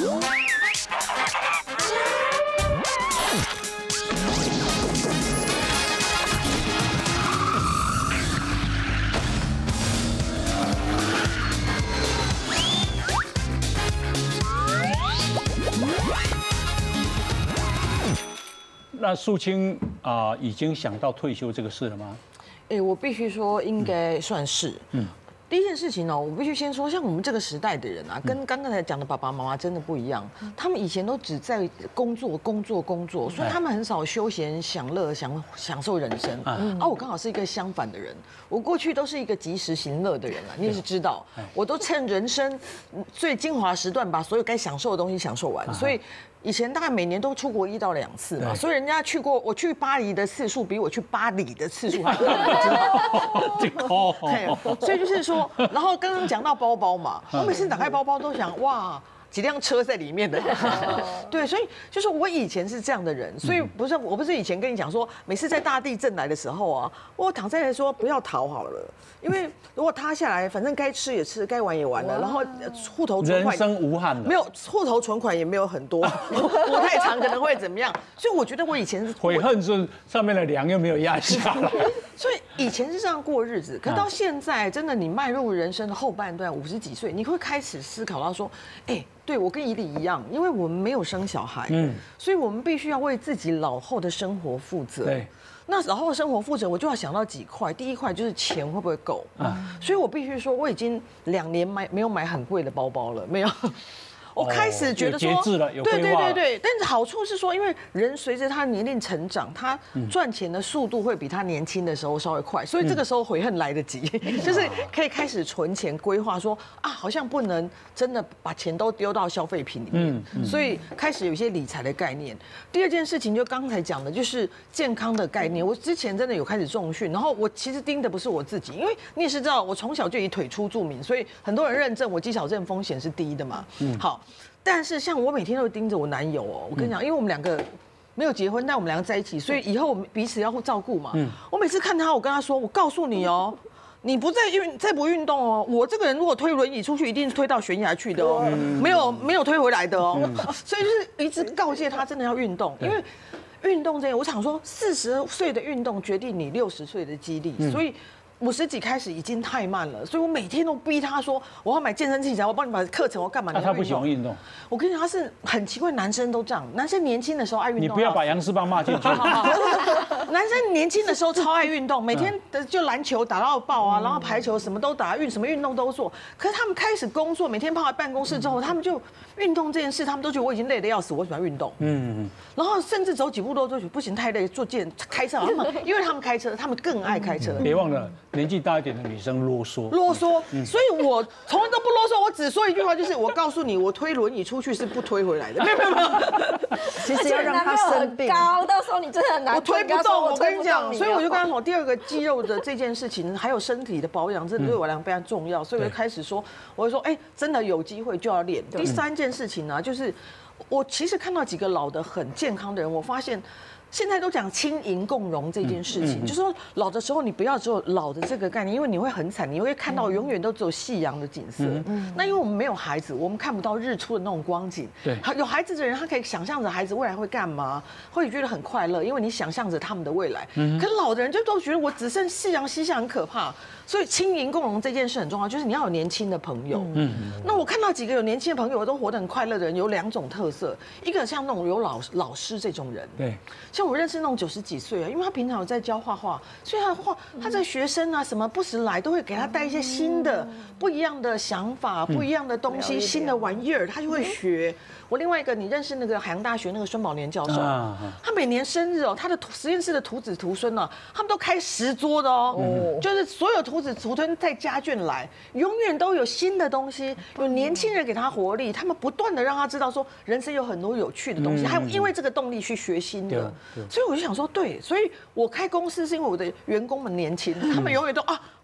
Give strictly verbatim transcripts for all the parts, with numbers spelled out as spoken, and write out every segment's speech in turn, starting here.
那素清啊、呃，已经想到退休这个事了吗？ 哎，我必须说，应该算是。嗯。第一件事情呢，我必须先说，像我们这个时代的人啊，跟刚刚才讲的爸爸妈妈真的不一样。他们以前都只在工作、工作、工作，所以他们很少休闲、享乐、享享受人生。啊，我刚好是一个相反的人，我过去都是一个及时行乐的人啊，你也是知道，我都趁人生最精华时段把所有该享受的东西享受完，所以。以前大概每年都出国一到两次嘛，所以人家去过，我去巴黎的次数比我去巴黎的次数还多，知道吗？所以就是说，然后刚刚讲到包包嘛，我每次打开包包都想，哇。几辆车在里面的，对，所以就是我以前是这样的人，所以不是我不是以前跟你讲说，每次在大地震来的时候啊，我躺在来说不要逃好了，因为如果塌下来，反正该吃也吃，该玩也玩了，然后户头存款人生无憾了， 没有户头存款也没有很多，我太长可能会怎么样？所以我觉得我以前是悔恨是上面的梁又没有压下来， 所以以前是这样过日子，可到现在真的你迈入人生的后半段，五十几岁，你会开始思考到说，哎。对，我跟怡里一样，因为我们没有生小孩，嗯，所以我们必须要为自己老后的生活负责。对，那老后的生活负责，我就要想到几块。第一块就是钱会不会够啊？所以我必须说，我已经两年买没有买很贵的包包了，没有。我开始觉得说， 节制了，有对对对对，但是好处是说，因为人随着他年龄成长，他赚钱的速度会比他年轻的时候稍微快，所以这个时候悔恨来得及，就是可以开始存钱规划，说啊，好像不能真的把钱都丢到消费品里面，所以开始有一些理财的概念。第二件事情就刚才讲的，就是健康的概念。我之前真的有开始重训，然后我其实盯的不是我自己，因为你也是知道，我从小就以腿粗著名，所以很多人认证我肌少症风险是低的嘛。好。但是像我每天都盯着我男友哦，我跟你讲，因为我们两个没有结婚，但我们两个在一起，所以以后我们彼此要互照顾嘛。我每次看他，我跟他说，我告诉你哦，你不再运再不运动哦，我这个人如果推轮椅出去，一定是推到悬崖去的哦，没有没有推回来的哦。所以就是一直告诫他真的要运动，因为运动这样，我想说，四十岁的运动决定你六十岁的肌力，所以。五十几开始已经太慢了，所以我每天都逼他说我要买健身器材，我帮你把课程我干嘛？ 那他不喜欢运动。 我跟你讲，他是很奇怪，男生都这样。男生年轻的时候爱运动。 你不要把杨世邦骂进去。 男生年轻的时候超爱运动，每天的就篮球打到爆啊，然后排球什么都打，运什么运动都做。可是他们开始工作，每天泡在办公室之后，他们就运动这件事，他们都觉得我已经累得要死，我喜欢运动。嗯嗯。然后甚至走几步路都觉得不行，太累，坐健开车。他们因为他们开车，他们更爱开车。 别忘了。年纪大一点的女生啰嗦， 啰嗦，所以我从来都不啰嗦，我只说一句话，就是我告诉你，我推轮椅出去是不推回来的。没有没有没有， 其实要让他生病，高，到时候你真的很难。 我推不动，我跟你讲，所以我就跟他说，第二个肌肉的这件事情，还有身体的保养，这对我来讲非常重要，所以我就开始说，我就说，哎，真的有机会就要练。第三件事情呢，就是我其实看到几个老的很健康的人，我发现。现在都讲轻盈共荣这件事情，就是说老的时候你不要只有老的这个概念，因为你会很惨，你会看到永远都只有夕阳的景色。那因为我们没有孩子，我们看不到日出的那种光景。对，有孩子的人，他可以想象着孩子未来会干嘛，会觉得很快乐，因为你想象着他们的未来。可是老的人就都觉得我只剩夕阳西下很可怕，所以轻盈共荣这件事很重要，就是你要有年轻的朋友。嗯，那我看到几个有年轻的朋友都活得很快乐的人，有两种特色，一个像那种有老老师这种人，对。像我认识那种九十几岁啊，因为他平常有在教画画，所以他画他在学生啊什么不时来都会给他带一些新的、不一样的想法、不一样的东西、新的玩意儿，他就会学。我另外一个，你认识那个海洋大学那个孙宝年教授，他每年生日哦，他的实验室的徒子徒孙呢，他们都开十桌的哦，就是所有徒子徒孙带家眷来，永远都有新的东西，有年轻人给他活力，他们不断的让他知道说人生有很多有趣的东西，还有因为这个动力去学新的。所以我就想说，对，所以我开公司是因为我的员工们年轻，他们永远都啊，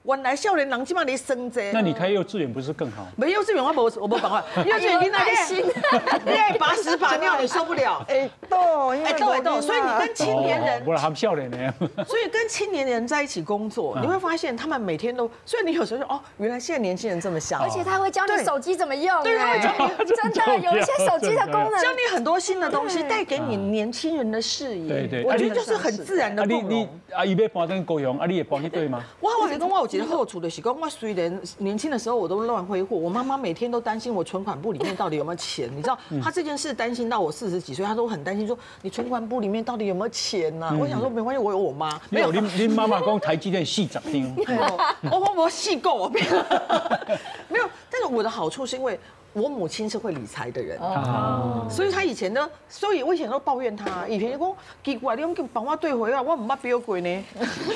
原来少年人起码你生这。 那你开幼稚园不是更好？ 没幼稚园我无我无办法，幼稚园你那心，你爱把屎把尿你受不了。 哎，逗， 哎逗哎逗，所以你跟青年人， 不然他们笑脸呢。 所以跟青年人在一起工作，你会发现他们每天都，所以你有时候说哦，原来现在年轻人这么想， 而且他会教你手机怎么用， 对，他会教你， 真的有一些手机的功能， 教你很多新的东西，带给你年轻人的视野。 对对， 我觉得就是很自然的共融。 啊，伊要搬跟高雄，啊，你也搬去对吗？ 我我跟我有一个好处的是，讲我虽然年轻的时候我都乱挥霍，我妈妈每天都担心我存款簿里面到底有没有钱。你知道，她这件事担心到我四十几岁，她都很担心说你存款簿里面到底有没有钱呢？我想说没关系，我有我妈。 没有，您您妈妈讲台积电四十张， 我我我细够，没有。但是我的好处是因为。我母亲是会理财的人，哦，所以她以前呢，所以我以前都抱怨她，以前讲奇怪，你用帮我兑回啊，我唔捌标过呢。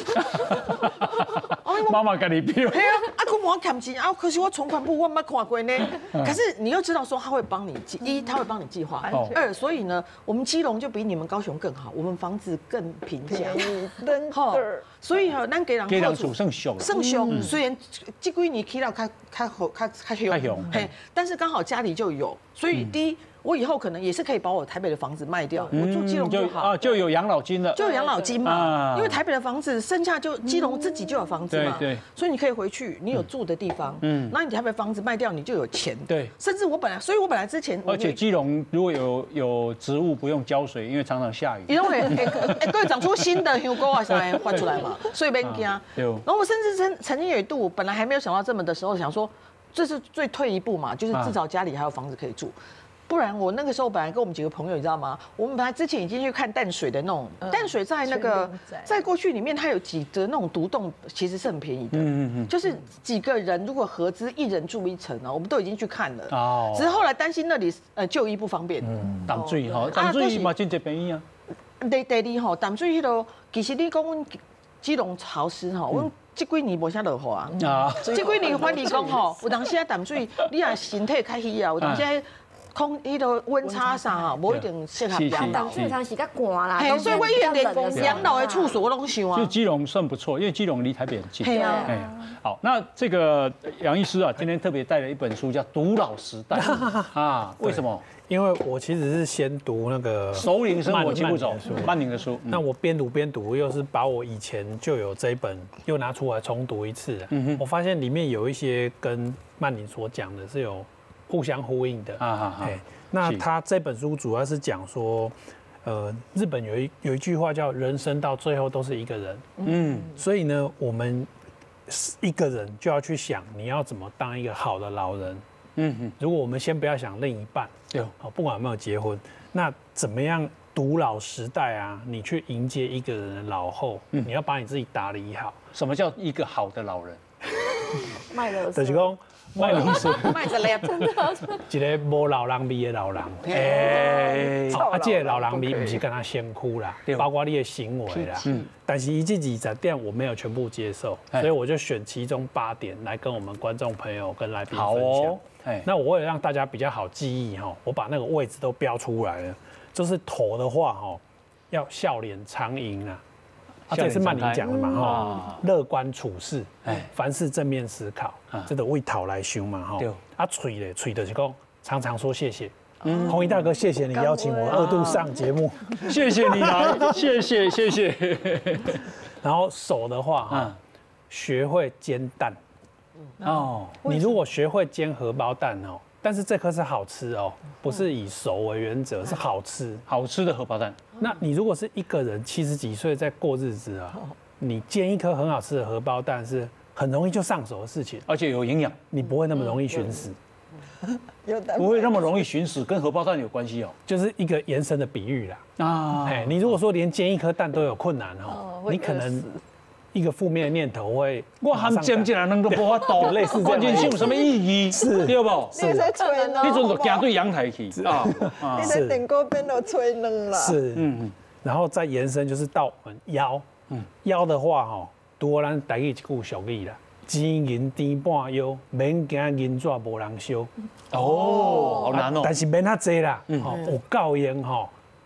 妈妈给你标。 对啊，啊，佮我欠钱啊，可是我存款簿我唔捌看过呢。可是你又知道说他会帮你计，一他会帮你计划，二所以呢，我们基隆就比你们高雄更好，我们房子更平价， 真的。 所以哈，咱给人给人住算俗， 算俗。虽然这几年起了较较好较较凶，嘿，但是刚好家里就有，所以第一。我以后可能也是可以把我台北的房子卖掉，我住基隆就好， 啊，就有养老金了， 就有养老金嘛。因为台北的房子剩下就基隆自己就有房子嘛， 对对， 所以你可以回去，你有住的地方，嗯，那你台北房子卖掉，你就有钱， 对。 甚至我本来，所以我本来之前， 而且基隆如果有有植物不用浇水，因为常常下雨， 因为哎，对，长出新的香菇啊啥来换出来嘛，所以别惊。然后我甚至曾曾经有一度，本来还没有想到这么的时候，想说这是最退一步嘛，就是至少家里还有房子可以住。不然我那个时候本来跟我们几个朋友，你知道吗？我们本来之前已经去看淡水的那种，淡水在那个在过去里面，它有几个那种独栋，其实是很便宜的。嗯嗯嗯。就是几个人如果合资一人住一层呢，我们都已经去看了。哦。只是后来担心那里呃就医不方便。嗯。淡水哈，淡水嘛真侪便宜啊。 第第二吼，淡水迄度其实你讲阮基隆潮湿吼，阮这几年无啥落雨啊。啊。这几年反而讲吼，有当时啊淡水你啊身体较虚啊，有当时。空迄个温差上啊，无一定适合养老。 正常是较寒啦， 所以我连连养老的处所我都想啊。 就基隆算不错，因为基隆离台北很近。对啊。好，那这个杨医师啊，今天特别带了一本书，叫《独老时代》啊。为什么？ 因为我其实是先读那个 《首领生活七步走》曼宁的书， 那我边读边读，又是把我以前就有这一本又拿出来重读一次。我发现里面有一些跟曼宁所讲的是有。互相呼应的啊，哎，那他这本书主要是讲说，呃，日本有一有一句话叫“人生到最后都是一个人”，嗯，所以呢，我们一个人就要去想你要怎么当一个好的老人，嗯哼。如果我们先不要想另一半，对，好，不管有没有结婚，那怎么样独老时代啊？你去迎接一个人的老后，嗯，你要把你自己打理好。 什么叫一个好的老人？ 卖了， 就是讲。卖冷水， 卖着嘞， 真的， 一个无老人味的老人，哎，啊，这个老人味不是跟他先哭啦，包括你的行为啦，嗯，但是一这几十点我没有全部接受，所以我就选其中八点来跟我们观众朋友跟来宾分享。哎，那我为了让大家比较好记忆哈，我把那个位置都标出来了，就是头的话哈，要笑脸常迎啊。啊，这也是曼宁讲的嘛，哈，乐观处事，哎，凡事正面思考，这个为讨来修嘛，哈。啊，嘴嘞，嘴的是讲常常说谢谢。嗯，弘毅大哥，谢谢你邀请我二度上节目， 谢谢你来，谢谢谢谢。 然后手的话，哈，学会煎蛋。哦，你如果学会煎荷包蛋哦。但是这颗是好吃哦，不是以熟为原则，是好吃， 好吃的荷包蛋。 那你如果是一个人七十几岁在过日子啊，你煎一颗很好吃的荷包蛋是很容易就上手的事情， 而且有营养， 你不会那么容易寻死， 不会那么容易寻死，跟荷包蛋有关系哦， 就是一个延伸的比喻啦。啊，哎，你如果说连煎一颗蛋都有困难哦，你可能。一个负面的念头会， 我含尖进来能够无法度， 类似关键性有什么意义？ 是， 对不？ 你在吹呢？ 你阵就行对阳台去啊！ 你在电锅边都吹冷了。 是，嗯，然后再延伸就是到我们腰，嗯，腰的话哈，多咱台语一句俗语啦，钱银甜半腰，免惊银纸无人收。 哦，好难哦。 但是免遐济啦，哦，有够用吼。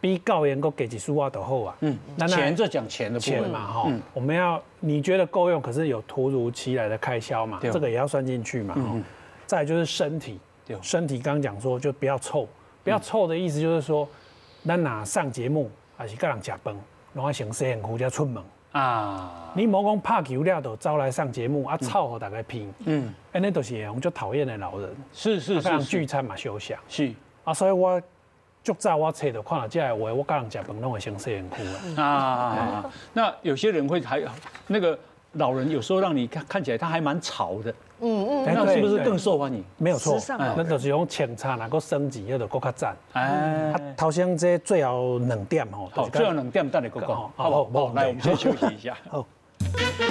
比教员够给几数瓦都好啊。 嗯，钱就讲钱的部分钱嘛哈，我们要你觉得够用，可是有突如其来的开销嘛，这个也要算进去嘛。再来就是身体，身体刚刚讲说就不要臭，不要臭的意思就是说，咱哪上节目还是跟人吃饭，拢要先洗身躯才出门。啊！你莫讲拍球了，就招来上节目啊，臭互大家评。嗯，安尼都是种就讨厌的老人。 是是是， 跟人聚餐嘛休息。 是啊，所以我足早我册到看到这个话，我跟人食饭拢会先洗身躯啊。 啊，那有些人会还那个老人有时候让你看看起来他还蛮潮的。嗯嗯，那是不是更受欢迎？ 没有错，那就是用清茶，能够升级，那就更较赞。哎，头先这最后两点吼， 好，最后两点等你讲讲，好不好？来，我们先休息一下。好。